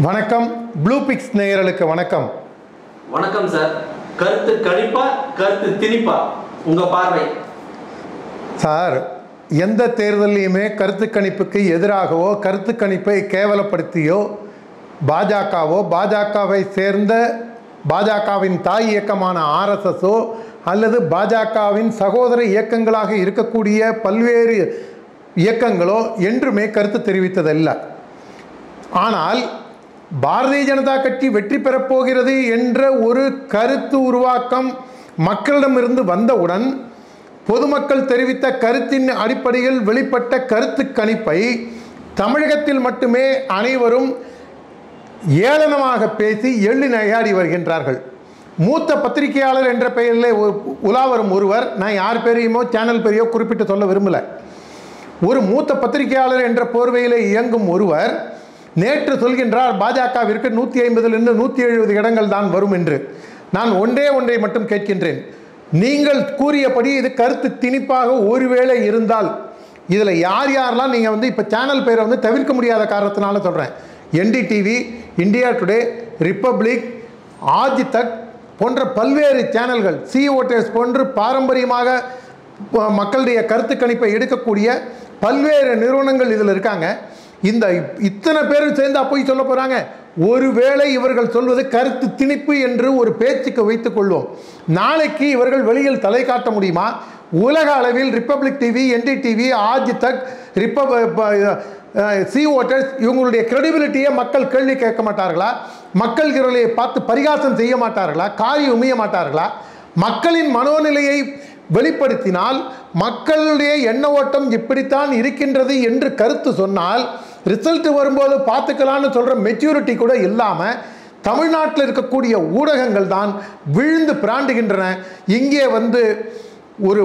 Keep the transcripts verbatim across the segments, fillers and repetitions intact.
வணக்கம் blue fix நேயர்களுக்கு வணக்கம். வணக்கம் சார். கருத்து கணிப்பா கருத்து திணிப்பா உங்க பார்வை? சார், எந்த தேர்தலையுமே கருத்து கணிப்புக்கு எதிராகவோ கருத்து கணிப்பை கேவலப்படுத்தியோ பாஜகவோ பாஜகவை சேர்ந்த பாஜகவின் தாய் இயக்கமான ஆர்எஸ்எஸோ அல்லது பாஜகவின் சகோதர இயக்கங்களாக இருக்கக்கூடிய பல்வேறு இயக்கங்களோ என்றுமே கருத்து தெரிவித்ததல்ல. ஆனால் பாரதிய ஜனதா கட்சி வெற்றி பெறப்போகிறது என்ற ஒரு கருத்து உருவாக்கம் மக்களிடமிருந்து வந்தவுடன் பொதுமக்கள் தெரிவித்த கருத்தின் அடிப்படையில் வெளிப்பட்ட கருத்து கணிப்பை தமிழகத்தில் மட்டுமே அனைவரும் ஏளனமாக பேசி எள்ளி நகையாடி வருகின்றார்கள். மூத்த பத்திரிகையாளர் என்ற பெயரில் உலாவரும் ஒருவர், நான் யார் பேரையுமோ சேனல் பேரையோ குறிப்பிட்டு சொல்ல விரும்பலை, ஒரு மூத்த பத்திரிகையாளர் என்ற போர்வையில் இயங்கும் ஒருவர் நேற்று சொல்கின்றார் பாஜகவிற்கு நூற்றி ஐம்பதிலிருந்து நூற்றி எழுபது இடங்கள் தான் வரும் என்று. நான் ஒன்றே ஒன்றை மட்டும் கேட்கின்றேன். நீங்கள் கூறியபடி இது கருத்து திணிப்பாக ஒருவேளை இருந்தால் இதில் யார் யாரெல்லாம் நீங்கள் வந்து இப்போ சேனல் பேரை வந்து தவிர்க்க முடியாத காரணத்தினால சொல்கிறேன். NDTV, India Today, Republic, Aaj Tak போன்ற பல்வேறு சேனல்கள், சி ஓட்டர்ஸ் போன்று பாரம்பரியமாக மக்களுடைய கருத்து கணிப்பை எடுக்கக்கூடிய பல்வேறு நிறுவனங்கள் இதில் இருக்காங்க. இந்த இத்தனை பேரும் சேர்ந்தா போய் சொல்ல போகிறாங்க. ஒருவேளை இவர்கள் சொல்வது கருத்து திணிப்பு என்று ஒரு பேச்சுக்கு வைத்துக் கொள்வோம். நாளைக்கு இவர்கள் வெளியில் தலை காட்ட முடியுமா? உலக அளவில் ரிப்பப்ளிக் டிவி, என்டிடிவி, ஆஜ் தக், ரிப்பப் சி ஓட்டர்ஸ் இவங்களுடைய கிரெடிபிலிட்டியை மக்கள் கேள்வி கேட்க மாட்டார்களா? மக்கள் இவர்களை பார்த்து பரிகாசம் செய்ய மாட்டார்களா? காரி உமிய மாட்டார்களா? மக்களின் மனோநிலையை வெளிப்படுத்தினால் மக்களுடைய எண்ண ஓட்டம் இப்படித்தான் இருக்கின்றது என்று கருத்து சொன்னால் ரிசல்ட் வரும்போது பார்த்துக்கலான்னு சொல்கிற மெச்சூரிட்டி கூட இல்லாமல் தமிழ்நாட்டில் இருக்கக்கூடிய ஊடகங்கள் தான் விழுந்து பிராண்டுகின்றன. இங்கே வந்து ஒரு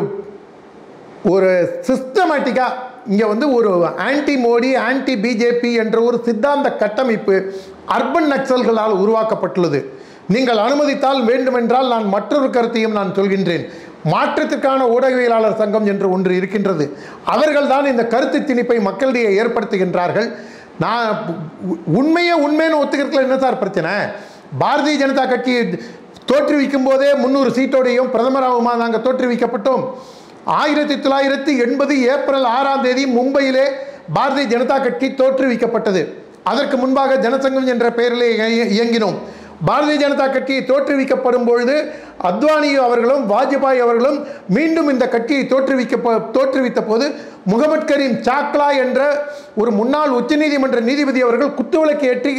ஒரு சிஸ்டமேட்டிக்காக இங்கே வந்து ஒரு ஆன்டி மோடி, ஆன்டி பிஜேபி என்ற ஒரு சித்தாந்த கட்டமைப்பு அர்பன் நக்சல்களால் உருவாக்கப்பட்டுள்ளது. நீங்கள் அனுமதித்தால் வேண்டுமென்றால் நான் மற்றொரு கருத்தையும் நான் சொல்கின்றேன். மாற்றத்திற்கான ஊடகவியலாளர் சங்கம் என்று ஒன்று இருக்கின்றது. அவர்கள் தான் இந்த கருத்து திணிப்பை மக்களிடையே ஏற்படுத்துகின்றார்கள். நான் உண்மையே உண்மைன்னு ஒத்துக்கிறதுல என்ன சார் பிரச்சனை? பாரதிய ஜனதா கட்சி தோற்றுவிக்கும் போதே முந்நூறு சீட்டோடையும் பிரதமராகவுமா நாங்கள் தோற்றுவிக்கப்பட்டோம். ஆயிரத்தி தொள்ளாயிரத்தி எண்பது ஏப்ரல் ஆறாம் தேதி மும்பையிலே பாரதிய ஜனதா கட்சி தோற்றுவிக்கப்பட்டது. அதற்கு முன்பாக ஜனசங்கம் என்ற பெயரிலே இயங்கினோம். பாரதிய ஜனதா கட்சியை தோற்றுவிக்கப்படும் பொழுது அத்வானி அவர்களும் வாஜ்பாய் அவர்களும் மீண்டும் இந்த கட்சியை தோற்றுவிக்க தோற்றுவித்த போது முகமது கரீம் சாக்லா என்ற ஒரு முன்னாள் உச்சநீதிமன்ற நீதிபதி அவர்கள் குத்துவிளக்கு ஏற்றி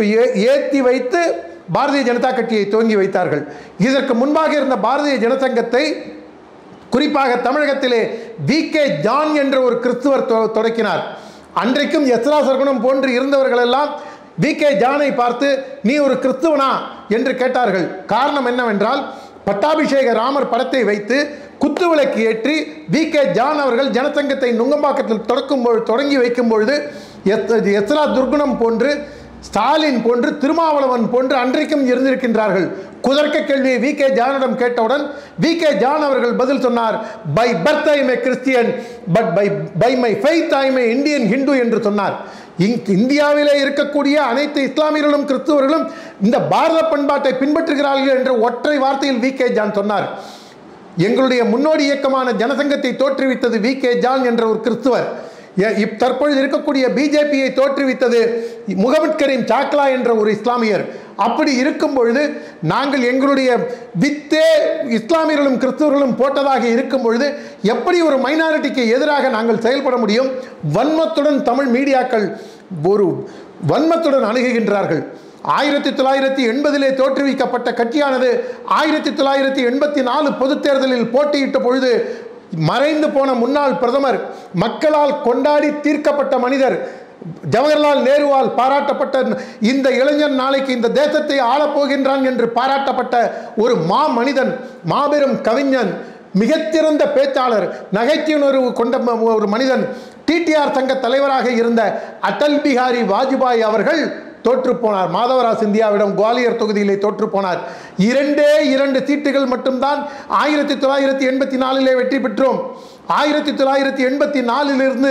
ஏற்றி வைத்து பாரதிய ஜனதா கட்சியை துவங்கி வைத்தார்கள். இதற்கு முன்பாக இருந்த பாரதிய ஜனசங்கத்தை குறிப்பாக தமிழகத்திலே வி கே ஜான் என்ற ஒரு கிறிஸ்துவர் தொடக்கினார். அன்றைக்கும் எஸ்ரா சர்க்குணம் போன்று இருந்தவர்கள் எல்லாம் வி கே ஜானை பார்த்து நீ ஒரு கிறிஸ்துவனா என்று கேட்டார்கள். காரணம் என்னவென்றால் பட்டாபிஷேக ராமர் படத்தை வைத்து குத்துவிளக்கு ஏற்றி வி கே ஜான் அவர்கள் ஜனசங்கத்தை நுங்கம்பாக்கத்தில் தொடக்கும் தொடங்கி வைக்கும் பொழுது எஸ்ரா துர்குணம் போன்று, ஸ்டாலின் போன்று, திருமாவளவன் போன்று அன்றைக்கும் இருந்திருக்கின்றார்கள். குதர்க்க கேள்வியை வி கே ஜானிடம் கேட்டவுடன் வி கே ஜான் அவர்கள் பதில் சொன்னார், by birth I may Christian but by by my faith I may Indian Hindu என்று சொன்னார். இந்தியாவிலே இருக்கக்கூடிய அனைத்து இஸ்லாமியர்களும் கிறிஸ்துவர்களும் இந்த பாரத பண்பாட்டை பின்பற்றுகிறார்கள் என்ற ஒற்றை வார்த்தையில் வி கே ஜான் சொன்னார். எங்களுடைய முன்னோடி இயக்கமான ஜனசங்கத்தை தோற்றுவித்தது வி கே ஜான் என்ற ஒரு கிறிஸ்துவர். தற்பொழுது இருக்கக்கூடிய பிஜேபியை தோற்றுவித்தது முகமது கரீம் சாக்லா என்ற ஒரு இஸ்லாமியர். அப்படி இருக்கும் பொழுது நாங்கள் எங்களுடைய வித்தே இஸ்லாமியர்களும் கிறிஸ்தவர்களும் போட்டதாக இருக்கும் பொழுது எப்படி ஒரு மைனாரிட்டிக்கு எதிராக நாங்கள் செயல்பட முடியும்? வன்மத்துடன் தமிழ் மீடியாக்கள் ஒரு வன்மத்துடன் அணுகுகின்றார்கள். ஆயிரத்தி தொள்ளாயிரத்தி எண்பதிலே தோற்றுவிக்கப்பட்ட கட்சியானது ஆயிரத்தி தொள்ளாயிரத்தி எண்பத்தி நாலு பொது தேர்தலில் போட்டியிட்ட பொழுது மறைந்து போன முன்னாள் பிரதமர், மக்களால் கொண்டாடி தீர்க்கப்பட்ட மனிதர், ஜவஹர்லால் நேருவால் பாராட்டப்பட்ட இந்த இளைஞன் நாளைக்கு இந்த தேசத்தை ஆளப்போகின்றான் என்று பாராட்டப்பட்ட ஒரு மா மனிதன், மாபெரும் கவிஞன், மிகச்சிறந்த பேச்சாளர், நகைச்சுணர்வு கொண்ட ஒரு மனிதன், டிடிஆர் சங்க தலைவராக இருந்த அடல் பிஹாரி வாஜ்பாய் அவர்கள் தோற்று போனார். மாதவரா சிந்தியாவிடம் குவாலியர் தொகுதியிலே தோற்று போனார். இரண்டே இரண்டு சீட்டுகள் மட்டும்தான் ஆயிரத்தி தொள்ளாயிரத்தி எண்பத்தி நாலிலே வெற்றி பெற்றோம். ஆயிரத்தி தொள்ளாயிரத்தி எண்பத்தி நாலிலிருந்து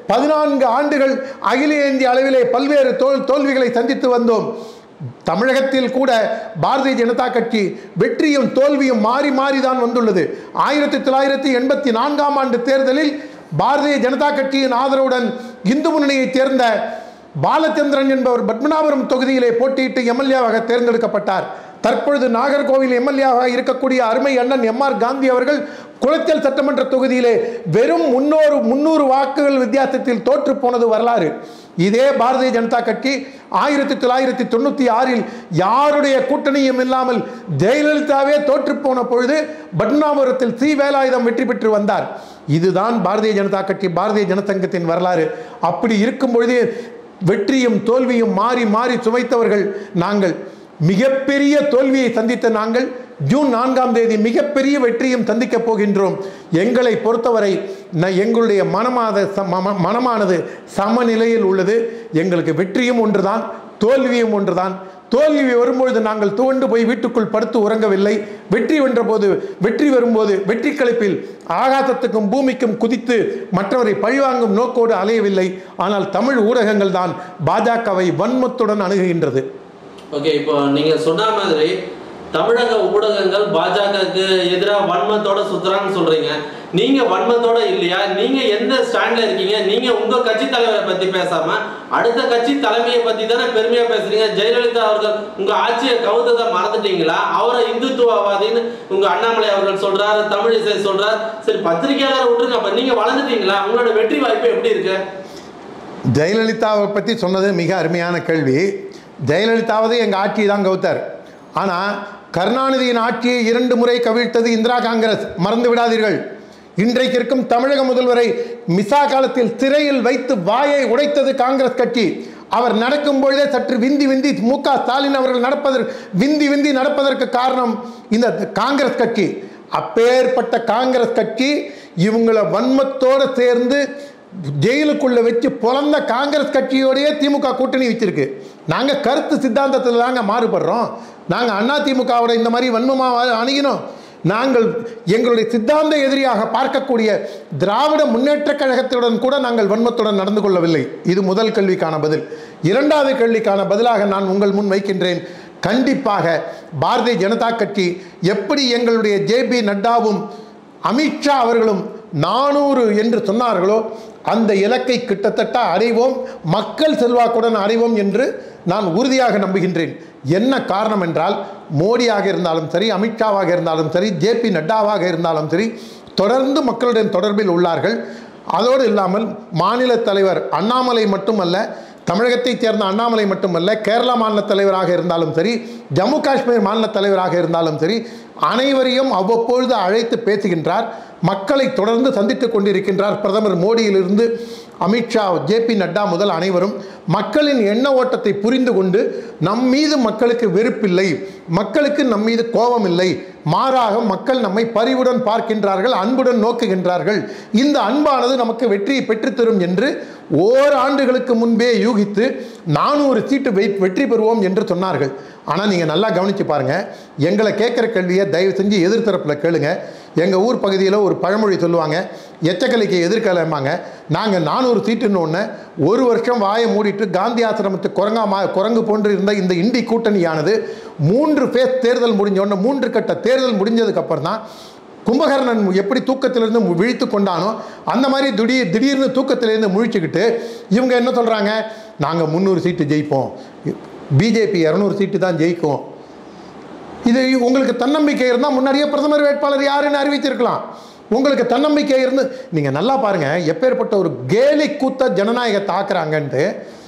பதினான்கு ஆண்டுகள் அகில இந்திய அளவிலே பல்வேறு தோல் தோல்விகளை சந்தித்து வந்தோம். தமிழகத்தில் கூட பாரதிய ஜனதா கட்சி வெற்றியும் தோல்வியும் மாறி மாறி தான் வந்துள்ளது. ஆயிரத்தி தொள்ளாயிரத்தி எண்பத்தி நான்காம் ஆண்டு தேர்தலில் பாரதிய ஜனதா கட்சியின் ஆதரவுடன் இந்து முன்னணியைச் சேர்ந்த பாலச்சந்திரன் என்பவர் பத்மநாபபுரம் தொகுதியிலே போட்டியிட்டு எம்எல்ஏவாக தேர்ந்தெடுக்கப்பட்டார். தற்பொழுது நாகர்கோவில் எம்எல்ஏவாக இருக்கக்கூடிய அருமை அண்ணன் எம் ஆர் காந்தி அவர்கள் குளச்சல் சட்டமன்ற தொகுதியிலே வெறும் முன்னூறு முன்னூறு வாக்குகள் வித்தியாசத்தில் தோற்று போனது வரலாறு. இதே பாரதிய ஜனதா கட்சி ஆயிரத்தி தொள்ளாயிரத்தி தொண்ணூற்றி ஆறில் யாருடைய கூட்டணியும் இல்லாமல் ஜெயலலிதாவே தோற்று போன பொழுது பத்மநாபபுரத்தில் சி வேலாயுதம் வெற்றி பெற்று வந்தார். இதுதான் பாரதிய ஜனதா கட்சி, பாரதிய ஜனசங்கத்தின் வரலாறு. அப்படி இருக்கும் பொழுது வெற்றியும் தோல்வியும் மாறி மாறி சுமைத்தவர்கள் நாங்கள். மிகப்பெரிய தோல்வியை சந்தித்த நாங்கள் ஜூன் நான்காம் தேதி மிகப்பெரிய வெற்றியும் சந்திக்க போகின்றோம். எங்களை பொறுத்தவரை எங்களுடைய மனமாத மனமானது சமநிலையில் உள்ளது. எங்களுக்கு வெற்றியும் ஒன்றுதான், தோல்வியும் ஒன்றுதான். தோல்வி வரும்பொழுது நாங்கள் துவண்டு போய் வீட்டுக்குள் படுத்து உறங்கவில்லை. வெற்றி வென்ற போது வெற்றி வரும்போது வெற்றி கழிப்பில் ஆகாசத்துக்கும் பூமிக்கும் குதித்து மற்றவரை பழிவாங்கும் நோக்கோடு அலையவில்லை. ஆனால் தமிழ் ஊடகங்கள் தான் பாஜகவை வன்மத்துடன் அணுகுகின்றது. ஓகே, இப்போ நீங்க சொன்ன மாதிரி தமிழக ஊடகங்கள் பாஜகவுக்கு எதிராக வன்மத்தோட சுத்துறான்னு சொல்றீங்க. நீங்க வன்மத்தோட இல்லையா? நீங்க எந்த ஸ்டாண்ட்ல இருக்கீங்க? நீங்க உங்க கட்சி தலைவரை பத்தி பேசாம அடுத்த கட்சி தலைமையை பத்தி தானே பெருமையா பேசுறீங்க. ஜெயலலிதா அவர்கள் உங்க ஆட்சியை கவுத்ததை மறந்துட்டீங்களா? அவரை இந்துத்துவவாதின்னு உங்க அண்ணாமலை அவர்கள் சொல்றாரு, தமிழிசை சொல்றாரு. சரி, பத்திரிகையாளர் விட்டுருங்க. அப்ப நீங்க வளர்ந்துட்டீங்களா? உங்களோட வெற்றி வாய்ப்பு எப்படி இருக்கு? ஜெயலலிதாவை பற்றி சொன்னது மிக அருமையான கேள்வி. ஜெயலலிதாவது எங்கள் ஆட்சியை தான் கவுத்தார். ஆனால் கருணாநிதியின் ஆட்சியை இரண்டு முறை கவிழ்த்தது இந்திரா காங்கிரஸ், மறந்து விடாதீர்கள். இன்றைக்கு இருக்கும் தமிழக முதல்வரை மிசா காலத்தில் சிறையில் வைத்து வாயை உடைத்தது காங்கிரஸ் கட்சி. அவர் நடக்கும் பொழுதே சற்று விந்தி விந்தி மு க ஸ்டாலின் அவர்கள் நடப்பதற்கு விந்தி விந்தி நடப்பதற்கு காரணம் இந்த காங்கிரஸ் கட்சி. அப்பேற்பட்ட காங்கிரஸ் கட்சி இவங்களை வன்மத்தோடு சேர்ந்து ஜெயிலுக்குள்ள வச்சு பொலந்த காங்கிரஸ் கட்சியோடையே திமுக கூட்டணி வச்சிருக்கு. நாங்கள் கருத்து சித்தாந்தத்தில் தாங்க மாறுபடுறோம். நாங்கள் அண்ணா திமுகவோட இந்த மாதிரி வன்மமாக அணுகினோம். நாங்கள் எங்களுடைய சித்தாந்த எதிரியாக பார்க்கக்கூடிய திராவிட முன்னேற்ற கழகத்துடன் கூட நாங்கள் வன்மத்துடன் நடந்து கொள்ளவில்லை. இது முதல் கேள்விக்கான பதில். இரண்டாவது கேள்விக்கான பதிலாக நான் உங்கள் முன் வைக்கின்றேன். கண்டிப்பாக பாரதிய ஜனதா கட்சி எப்படி எங்களுடைய ஜே பி நட்டாவும் அமித்ஷா அவர்களும் நானூறு என்று சொன்னார்களோ அந்த இலக்கை கிட்டத்தட்ட அடைவோம், மக்கள் செல்வாக்குடன் அடைவோம் என்று நான் உறுதியாக நம்புகின்றேன். என்ன காரணம் என்றால் மோடியாக இருந்தாலும் சரி, அமித்ஷாவாக இருந்தாலும் சரி, ஜே பி நட்டாவாக இருந்தாலும் சரி தொடர்ந்து மக்களுடன் தொடர்பில் உள்ளார்கள். அதோடு இல்லாமல் மாநில தலைவர் அண்ணாமலை மட்டுமல்ல, தமிழகத்தைச் சேர்ந்த அண்ணாமலை மட்டுமல்ல, கேரளா மாநில தலைவராக இருந்தாலும் சரி, ஜம்மு காஷ்மீர் மாநில தலைவராக இருந்தாலும் சரி, அனைவரையும் அவ்வப்பொழுது அழைத்து பேசுகின்றார். மக்களை தொடர்ந்து சந்தித்துக் கொண்டிருக்கின்றார். பிரதமர் மோடியிலிருந்து அமித்ஷா, ஜே பி நட்டா முதல் அனைவரும் மக்களின் எண்ண ஓட்டத்தை புரிந்து கொண்டு நம் மீது மக்களுக்கு வெறுப்பில்லை, மக்களுக்கு நம் மீது கோபம் இல்லை, மாறாக மக்கள் நம்மை பரிவுடன் பார்க்கின்றார்கள், அன்புடன் நோக்குகின்றார்கள். இந்த அன்பானது நமக்கு வெற்றியை பெற்றுத்தரும் என்று ஓராண்டுகளுக்கு முன்பே யூகித்து நானூறு சீட்டு வெற்றி பெறுவோம் என்று சொன்னார்கள். ஆனால் நீங்கள் நல்லா கவனித்து பாருங்கள். எங்களை கேட்குற கேள்வியை தயவு செஞ்சு எதிர்த்தரப்பில் கேளுங்க. எங்கள் ஊர் பகுதியில் ஒரு பழமொழி சொல்லுவாங்க, எச்சக்கலைக்கு எதிர்க்கலைம்பாங்க. நாங்கள் நானூறு சீட்டுன்னு ஒன்று ஒரு வருஷம் வாயை மூடிட்டு காந்தி ஆசிரமத்து குரங்கா மா குரங்கு போன்று இருந்த இந்த இண்டி கூட்டணியானது மூன்று ஃபேஸ் தேர்தல் முடிஞ்சோடனே, மூன்று கட்ட தேர்தல் முடிஞ்சதுக்கப்புறம் தான் கும்பகர்ணன் எப்படி தூக்கத்திலிருந்து விழித்து கொண்டானோ அந்த மாதிரி திடீர் திடீர்னு தூக்கத்திலேருந்து முழிச்சுக்கிட்டு இவங்க என்ன சொல்கிறாங்க, நாங்கள் முந்நூறு சீட்டு ஜெயிப்போம், பிஜேபி இரநூறு சீட்டு தான் ஜெயிக்கும். இது உங்களுக்கு தன்னம்பிக்கை இருந்தால் முன்னாடியே பிரதமர் வேட்பாளர் யாருன்னு அறிவிச்சிருக்கலாம். உங்களுக்கு தன்னம்பிக்கை இருந்து நீங்கள் நல்லா பாருங்கள், எப்பேற்பட்ட ஒரு கேலி கூத்த ஜனநாயகத்தை ஆக்குறாங்கன்ட்டு.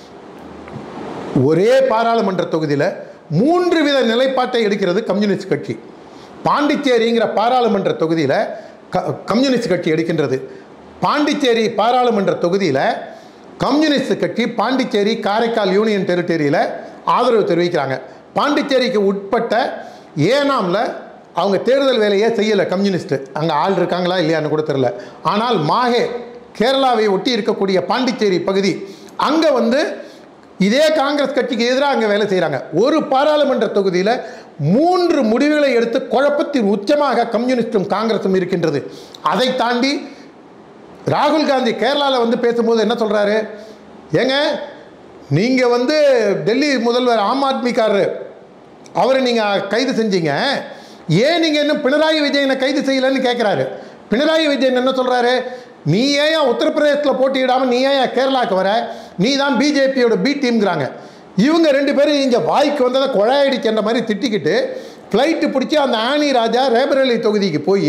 ஒரே பாராளுமன்ற தொகுதியில் மூன்று வித நிலைப்பாட்டை எடுக்கிறது கம்யூனிஸ்ட் கட்சி. பாண்டிச்சேரிங்கிற பாராளுமன்ற தொகுதியில் க கம்யூனிஸ்ட் கட்சி எடுக்கின்றது. பாண்டிச்சேரி பாராளுமன்ற தொகுதியில் கம்யூனிஸ்ட் கட்சி பாண்டிச்சேரி காரைக்கால் யூனியன் டெரிட்டரியில் ஆதரவு தெரிவிக்கிறாங்க. பாண்டிச்சேரிக்கு உட்பட்ட ஏனாமில் அவங்க தேர்தல் வேலையை செய்யலை கம்யூனிஸ்ட்டு. அங்கே ஆள் இருக்காங்களா இல்லையான்னு கூட தெரியல. ஆனால் மாஹே கேரளாவை ஒட்டி இருக்கக்கூடிய பாண்டிச்சேரி பகுதி, அங்கே வந்து இதே காங்கிரஸ் கட்சிக்கு எதிராக அங்கே வேலை செய்கிறாங்க. ஒரு பாராளுமன்ற தொகுதியில் மூன்று முடிவுகளை எடுத்து குழப்பத்தின் உச்சமாக கம்யூனிஸ்டும் காங்கிரஸும் இருக்கின்றது. அதை தாண்டி ராகுல் காந்தி கேரளாவில் வந்து பேசும்போது என்ன சொல்கிறாரு, ஏங்க நீங்கள் வந்து டெல்லி முதல்வர் ஆம் ஆத்மிக்காரர் அவரை நீங்கள் கைது செஞ்சீங்க, ஏன் நீங்கள் இன்னும் பினராயி விஜயனை கைது செய்யலைன்னு கேட்குறாரு. பினராயி விஜயன் என்ன சொல்கிறாரு, நீ ஏன் உத்தரப்பிரதேசத்தில் போட்டியிடாமல் நீ ஏன் கேரளாவுக்கு வர, நீ தான் பிஜேபியோட பி டீம்ங்கிறாங்க. இவங்க ரெண்டு பேரும் இங்கே வாய்க்கு வந்ததை குழாயடிக்கின்ற மாதிரி திட்டிக்கிட்டு ஃப்ளைட்டு பிடிச்சி அந்த ஆனி ராஜா ரேபரேலி தொகுதிக்கு போய்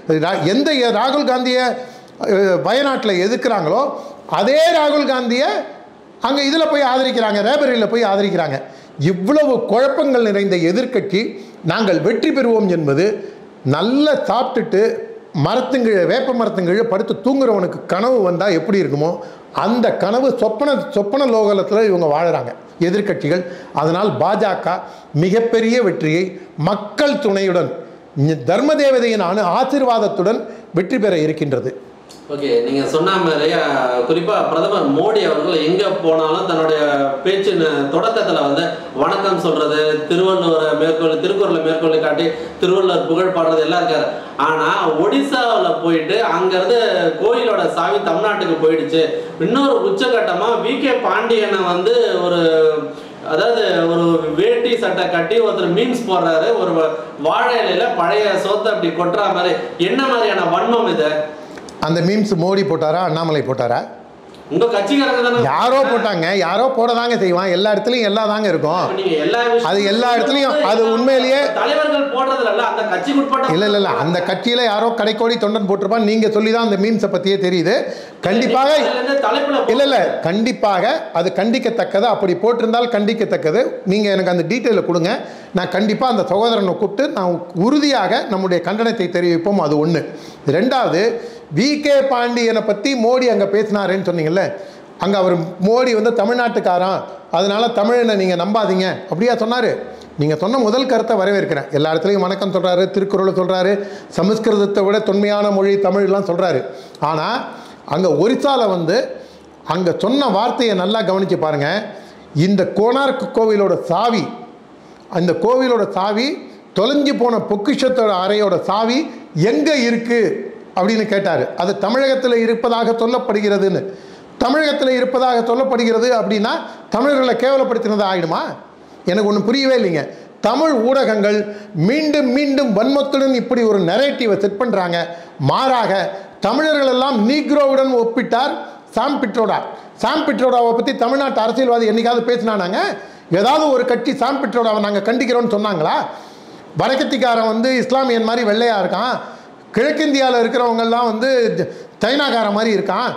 எந்த ராகுல் காந்தியை வயநாட்டில் எதிர்க்கிறாங்களோ அதே ராகுல் காந்தியை அங்கே இதில் போய் ஆதரிக்கிறாங்க, ரேபரேலியில் போய் ஆதரிக்கிறாங்க. இவ்வளவு குழப்பங்கள் நிறைந்த எதிர்க்கட்சி நாங்கள் வெற்றி பெறுவோம் என்பது, நல்ல சாப்பிட்டுட்டு மரத்துங்கீழ வேப்ப மரத்துங்கீழ படுத்து தூங்குறவனுக்கு கனவு வந்தால் எப்படி இருக்குமோ அந்த கனவு சொப்பன சொப்பன லோகலத்தில் இவங்க வாழுறாங்க எதிர்க்கட்சிகள். அதனால் பாஜக மிகப்பெரிய வெற்றியை மக்கள் துணையுடன் தர்ம தேவதையின் அணு ஆசீர்வாதத்துடன் வெற்றி பெற இருக்கின்றது. ஓகே, நீங்க சொன்ன மாதிரி குறிப்பா பிரதமர் மோடி அவர்கள் எங்க போனாலும் தன்னுடைய பேச்சின் தொடக்கத்துல வந்து வணக்கம் சொல்றது, திருவள்ளுவரை மேற்கொள் திருக்குறளை மேற்கொள்ளி காட்டி திருவள்ளுவர் புகழ் பாடுறது எல்லாம் இருக்காரு. ஆனா ஒடிசாவில் போயிட்டு அங்கிருந்து கோயிலோட சாவி தமிழ்நாட்டுக்கு போயிடுச்சு. இன்னொரு உச்சகட்டமா வி கே பாண்டியனை வந்து ஒரு அதாவது ஒரு வேட்டி சட்டை கட்டி ஒருத்தர் மீம்ஸ் போடுறாரு, ஒரு வாழை இலையில பழைய சோத்தை அப்படி கொட்டுற மாதிரி. என்ன மாதிரியான வன்மம் இது? அந்த மீம்ஸ் மோடி போட்டாரா அண்ணாமலை போட்டாரா? உங்க கட்சிக்காரங்க தானே யாரோ போட்டாங்க, யாரோ போட தாங்க செய்வான். எல்லா இடத்துலையும் எல்லா தாங்க இருக்கும். அது எல்லா இடத்துலையும் அது உண்மையிலேயே தலைவர்கள் போடுறதுல அந்த கட்சிக்கு உட்பட்ட இல்லை இல்லை இல்லை அந்த கட்சியில் யாரோ கடைக்கோடி தொண்டன் போட்டிருப்பான். நீங்கள் சொல்லி தான் அந்த மீம்ஸை பற்றியே தெரியுது. கண்டிப்பாக இல்லை இல்லை கண்டிப்பாக அது கண்டிக்கத்தக்கது. அப்படி போட்டிருந்தால் கண்டிக்கத்தக்கது. நீங்கள் எனக்கு அந்த டீட்டெயிலை கொடுங்க, நான் கண்டிப்பாக அந்த சகோதரனை கூப்பிட்டு நான் உறுதியாக நம்முடைய கண்டனத்தை தெரிவிப்போம். அது ஒன்று. ரெண்டாவது, வி கே பாண்டியனை பற்றி மோடி அங்கே பேசினாருன்னு சொன்னீங்கல்ல, அங்கே அவர் மோடி வந்து தமிழ்நாட்டுக்காரன், அதனால் தமிழனை நீங்கள் நம்பாதீங்க அப்படியா சொன்னார்? நீங்கள் சொன்ன முதல் கருத்தை வரவேற்கிறேன். எல்லா இடத்துலையும் வணக்கம் சொல்கிறாரு, திருக்குறளை சொல்கிறாரு, சமஸ்கிருதத்தை விட தொன்மையான மொழி தமிழ்லாம் சொல்கிறாரு. ஆனால் அங்கே ஒரிசாவில் வந்து அங்கே சொன்ன வார்த்தையை நல்லா கவனித்து பாருங்கள். இந்த கோனார்க் கோவிலோட சாவி, அந்த கோவிலோட சாவி தொலைஞ்சு போன பொக்கிஷத்தோட அறையோட சாவி எங்கே இருக்குது அப்படின்னு கேட்டார். அது தமிழகத்தில் இருப்பதாக சொல்லப்படுகிறதுன்னு. தமிழகத்தில் இருப்பதாக சொல்லப்படுகிறது அப்படின்னா தமிழர்களை கேவலப்படுத்தினது ஆகிடுமா? எனக்கு ஒன்றும் புரியவே இல்லைங்க. தமிழ் ஊடகங்கள் மீண்டும் மீண்டும் வன்மத்துடன் இப்படி ஒரு நரேட்டிவை செட் பண்ணுறாங்க. மாறாக தமிழர்கள் எல்லாம் நீக்ரோவுடன் ஒப்பிட்டார் சாம் பிட்ரோடா. சாம் பிட்ரோடாவை பற்றி தமிழ்நாட்டு அரசியல்வாதி என்னைக்காவது பேசினானாங்க? ஏதாவது ஒரு கட்சி சாம் பிட்ரோடாவை நாங்கள் கண்டிக்கிறோன்னு சொன்னாங்களா? வடக்கத்திக்காரன் வந்து இஸ்லாமியன் மாதிரி வெள்ளையாக இருக்கான், கிழக்கிந்தியாவில் இருக்கிறவங்கெல்லாம் வந்து சைனாக்காரன் மாதிரி இருக்கான்,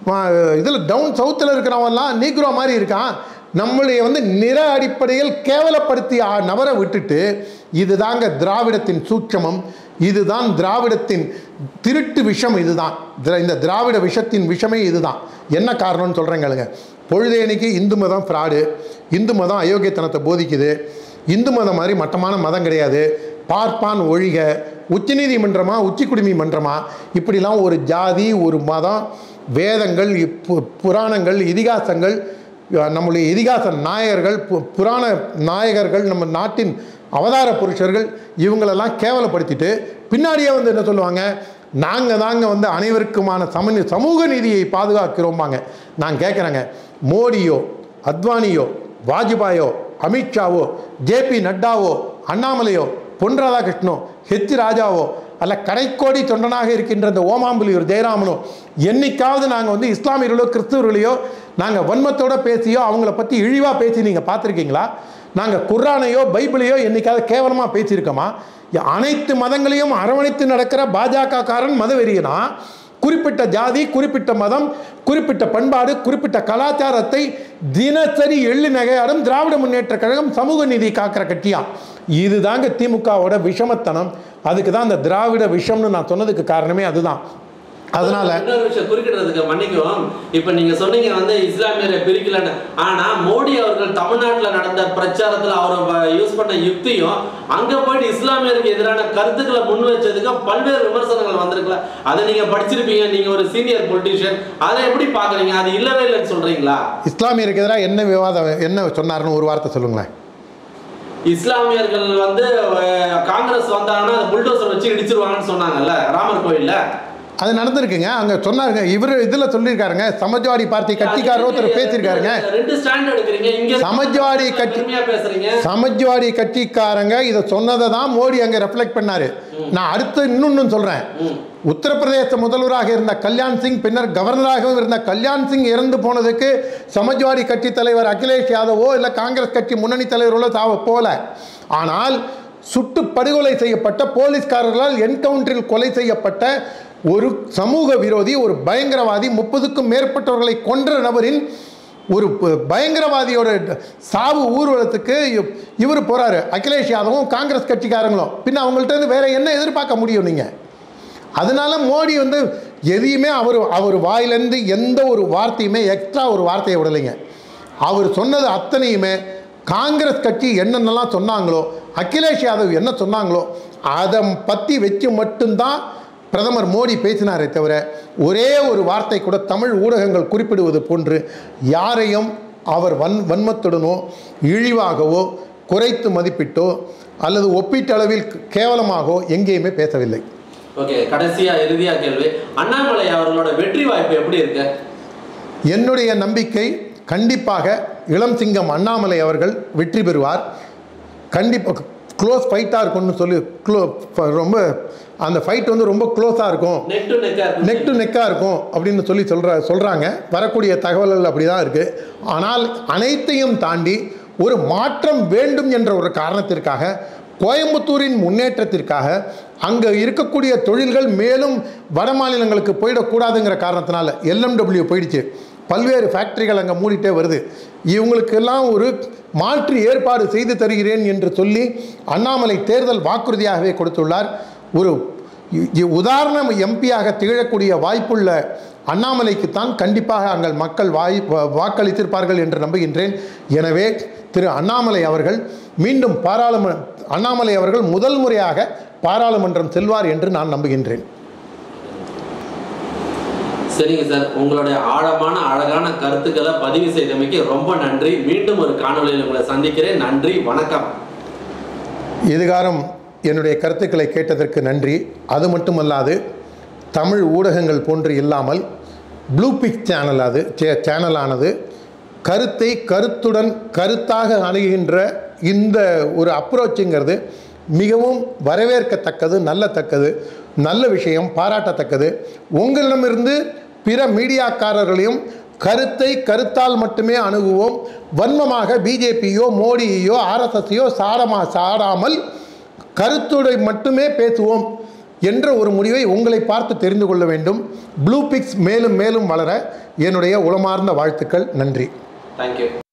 இதில் டவுன் சவுத்தில் இருக்கிறவங்கெல்லாம் நீக்ரோ மாதிரி இருக்கான். நம்மளைய வந்து நிற அடிப்படையில் கேவலப்படுத்தி நபரை விட்டுட்டு, இதுதாங்க திராவிடத்தின் சூட்சமம், இதுதான் திராவிடத்தின் திருட்டு விஷம். இதுதான் இந்த திராவிட விஷத்தின் விஷமே இதுதான். என்ன காரணம்னு சொல்கிறேங்களுங்க. பொழுதேனிக்கு இந்து மதம் ஃப்ராடு, இந்து மதம் அயோக்கியத்தனத்தை போதிக்குது, இந்து மதம் மாதிரி மட்டமான மதம் கிடையாது, பார்ப்பான் ஒழிக, உச்சநீதிமன்றமா உச்சி குடிமை மன்றமா, இப்படிலாம் ஒரு ஜாதி ஒரு மதம், வேதங்கள் புராணங்கள் இதிகாசங்கள், நம்முடைய இதிகாச நாயகர்கள் புராண நாயகர்கள், நம்ம நாட்டின் அவதார புருஷர்கள், இவங்களெல்லாம் கேவலப்படுத்திட்டு பின்னாடியே வந்து என்ன சொல்லுவாங்க, நாங்கள் தாங்க வந்து அனைவருக்குமான சம சமூக நீதியை பாதுகாக்கிறோம்பாங்க. நான் கேட்குறேங்க, மோடியோ அத்வானியோ வாஜ்பாயோ அமித்ஷாவோ ஜேபி நட்டாவோ அண்ணாமலையோ பொன் ராதாகிருஷ்ணனோ ஹெச் ராஜாவோ அல்ல கடைக்கோடி தொண்டனாக இருக்கின்ற இந்த ஓமாம்புலியூர் ஜெயராமனோ என்னைக்காவது நாங்கள் வந்து இஸ்லாமியர்களோ கிறிஸ்துவர்களையோ நாங்கள் வன்மத்தோடு பேசியோ அவங்கள பற்றி இழிவாக பேசி நீங்கள் பார்த்துருக்கீங்களா? நாங்கள் குர்ஆனையோ பைபிளையோ என்னைக்காவது கேவலமாக பேசியிருக்கோமா? அனைத்து மதங்களையும் அரவணைத்து நடக்கிற பாஜக காரன் மதவெறியனா குறிப்பிட்ட ஜாதி, குறிப்பிட்ட மதம், குறிப்பிட்ட பண்பாடு, குறிப்பிட்ட கலாச்சாரத்தை தினசரி எள்ளி நகையாடும் திராவிட முன்னேற்ற கழகம் சமூக நீதி காக்கிற கட்சியா? இதுதாங்க திமுகவோட விஷமத்தனம். அதுக்கு தான் அந்த திராவிட விஷம்னு நான் சொன்னதுக்கு காரணமே அதுதான். அதனால இன்னொரு விஷயம் குறிப்பிடுறதுக்கு மன்னிக்கும், இப்ப நீங்க சொன்னீங்க வந்து இஸ்லாமியரை பிரிக்கலன்னு. ஆனா மோடி அவர்கள் தமிழ்நாட்டில் நடந்த பிரச்சாரத்துல அவர் யூஸ் பண்ண யுக்தியும் அங்க போயிட்டு இஸ்லாமியருக்கு எதிரான கருத்துக்களை முன் வச்சதுக்கு பல்வேறு விமர்சனங்கள் வந்திருக்கல. அதை நீங்க படிச்சிருப்பீங்க, நீங்க ஒரு சீனியர் பொலிட்டீஷியன். அதை எப்படி பாக்குறீங்க? அது இல்லவே இல்லைன்னு சொல்றீங்களா? இஸ்லாமியருக்கு எதிராக என்ன விவாதம் என்ன சொன்னாருன்னு ஒரு வார்த்தை சொல்லுங்களேன். இஸ்லாமியர்கள் வந்து காங்கிரஸ் வந்தாங்கன்னா புல்டோசர் வச்சு இடிச்சிருவாங்கன்னு சொன்னாங்கல்ல ராமர் கோயில்ல. அது நடந்திருக்குங்க. அங்கே சொன்னாருங்க, இவர் இதில் சொல்லியிருக்காருங்க, சமாஜ்வாடி பார்ட்டி கட்சிக்காரர் ஒருத்தர் பேசியிருக்காருங்க. சமாஜ்வாடி கட்சி சமாஜ்வாடி கட்சிக்காரங்க இதை சொன்னதை தான் மோடி அங்கே ரெஃப்ளெக்ட் பண்ணாரு. நான் அடுத்து இன்னொன்னு சொல்றேன். உத்தரப்பிரதேச முதல்வராக இருந்த கல்யாண் சிங், பின்னர் கவர்னராகவும் இருந்த கல்யாண் சிங் இறந்து போனதுக்கு சமாஜ்வாடி கட்சி தலைவர் அகிலேஷ் யாதவோ இல்லை காங்கிரஸ் கட்சி முன்னணி தலைவர்களோ சாவ போல. ஆனால் சுட்டு படுகொலை செய்யப்பட்ட போலீஸ்காரர்களால் என்கவுண்டரில் கொலை செய்யப்பட்ட ஒரு சமூக விரோதி, ஒரு பயங்கரவாதி, முப்பதுக்கும் மேற்பட்டவர்களை கொன்ற நபரின் ஒரு பயங்கரவாதியோட சாவு ஊர்வலத்துக்கு இவர் போறாரு, அகிலேஷ் யாதவும் காங்கிரஸ் கட்சிக்காரங்களும். பின்ன அவங்கள்ட்ட இருந்து வேற என்ன எதிர்பார்க்க முடியும் நீங்க? அதனால மோடி வந்து எதையுமே அவர் அவர் வாயிலிருந்து எந்த ஒரு வார்த்தையுமே எக்ஸ்ட்ரா ஒரு வார்த்தையை விடலைங்க. அவர் சொன்னது அத்தனையுமே காங்கிரஸ் கட்சி என்னென்னலாம் சொன்னாங்களோ, அகிலேஷ் யாதவ் என்ன சொன்னாங்களோ அதை பற்றி வச்சு மட்டும்தான் பிரதமர் மோடி பேசினாரே தவிர ஒரே ஒரு வார்த்தை கூட தமிழ் ஊடகங்கள் குறிப்பிடுவது போன்று யாரையும் அவர் வன் வன்மத்துடனோ இழிவாகவோ குறைத்து மதிப்பிட்டோ அல்லது ஒப்பீட்டளவில் கேவலமாகவோ எங்கேயுமே பேசவில்லை. ஓகே, கடைசியா இறுதியா கேள்வி, அண்ணாமலை அவர்களோட வெற்றி வாய்ப்பு எப்படி இருக்கு? என்னுடைய நம்பிக்கை கண்டிப்பாக இளம் சிங்கம் அண்ணாமலை அவர்கள் வெற்றி பெறுவார். கண்டிப்பாக க்ளோஸ் ஃபைட்டாக இருக்கும்னு சொல்லி க்ளோ ரொம்ப அந்த ஃபைட் வந்து ரொம்ப க்ளோஸாக இருக்கும், நெக் டு நெக்காக இருக்கும் அப்படின்னு சொல்லி சொல்கிற சொல்கிறாங்க. வரக்கூடிய தகவல்கள் அப்படி தான் இருக்குது. ஆனால் அனைத்தையும் தாண்டி ஒரு மாற்றம் வேண்டும் என்ற ஒரு காரணத்திற்காக, கோயம்புத்தூரின் முன்னேற்றத்திற்காக, அங்கே இருக்கக்கூடிய தொழில்கள் மேலும் வட மாநிலங்களுக்கு போயிடக்கூடாதுங்கிற காரணத்தினால எல்எம்டபிள்யூ போயிடுச்சு, பல்வேறு ஃபேக்ட்ரிகள் அங்கே மூடிட்டே வருது. இவங்களுக்கெல்லாம் ஒரு மாற்று ஏற்பாடு செய்து தருகிறேன் என்று சொல்லி அண்ணாமலை தேர்தல் வாக்குறுதியாகவே கொடுத்துள்ளார். ஒரு உதாரணம் எம்பியாக திகழக்கூடிய வாய்ப்புள்ள அண்ணாமலைக்குத்தான் கண்டிப்பாக அங்கள் மக்கள் வாய் வாக்களித்திருப்பார்கள் என்று நம்புகின்றேன். எனவே திரு அண்ணாமலை அவர்கள் மீண்டும் பாராளுமன்ற அண்ணாமலை அவர்கள் முதல் முறையாக பாராளுமன்றம் செல்வார் என்று நான் நம்புகின்றேன். சரிங்க சார், உங்களுடைய ஆழமான அழகான கருத்துக்களை பதிவு செய்தமைக்கு ரொம்ப நன்றி. மீண்டும் ஒரு காணொலியில் உங்களை சந்திக்கிறேன். நன்றி, வணக்கம். இதுகாரம் என்னுடைய கருத்துக்களை கேட்டதற்கு நன்றி. அது மட்டுமல்லாது தமிழ் ஊடகங்கள் போன்று இல்லாமல் ப்ளூபிக் சேனல் அது சேனலானது கருத்தை கருத்துடன் கருத்தாக அணுகின்ற இந்த ஒரு அப்ரோச்சுங்கிறது மிகவும் வரவேற்கத்தக்கது, நல்லத்தக்கது, நல்ல விஷயம், பாராட்டத்தக்கது. உங்களிடமிருந்து பிற மீடியாக்காரர்களையும் கருத்தை கருத்தால் மட்டுமே அணுகுவோம், வன்மமாக பிஜேபியோ மோடியோ ஆர்எஸ்எஸ்ஸையோ சாடமா சாடாமல் கருத்துடை மட்டுமே பேசுவோம் என்ற ஒரு முடிவை உங்களை பார்த்து தெரிந்து கொள்ள வேண்டும். ப்ளூபிக்ஸ் மேலும் மேலும் வளர என்னுடைய உளமார்ந்த வாழ்த்துக்கள். நன்றி. தேங்க்யூ.